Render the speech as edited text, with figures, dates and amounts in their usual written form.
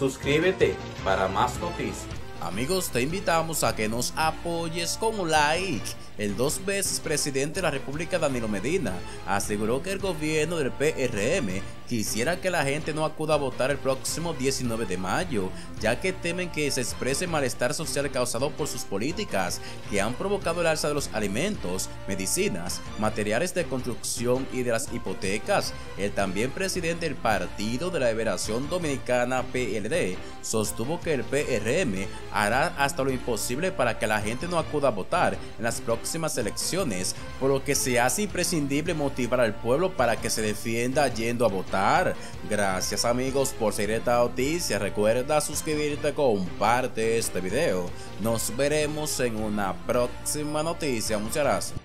Suscríbete para más noticias. Amigos, te invitamos a que nos apoyes con un like. El 2 veces presidente de la República, Danilo Medina, aseguró que el gobierno del PRM quisiera que la gente no acuda a votar el próximo 19 de mayo, ya que temen que se exprese malestar social causado por sus políticas, que han provocado el alza de los alimentos, medicinas, materiales de construcción y de las hipotecas. El también presidente del Partido de la Liberación Dominicana, PLD, sostuvo que el PRM hará hasta lo imposible para que la gente no acuda a votar en las próximas elecciones, por lo que se hace imprescindible motivar al pueblo para que se defienda yendo a votar. Gracias amigos por seguir esta noticia, recuerda suscribirte, comparte este video, nos veremos en una próxima noticia, muchas gracias.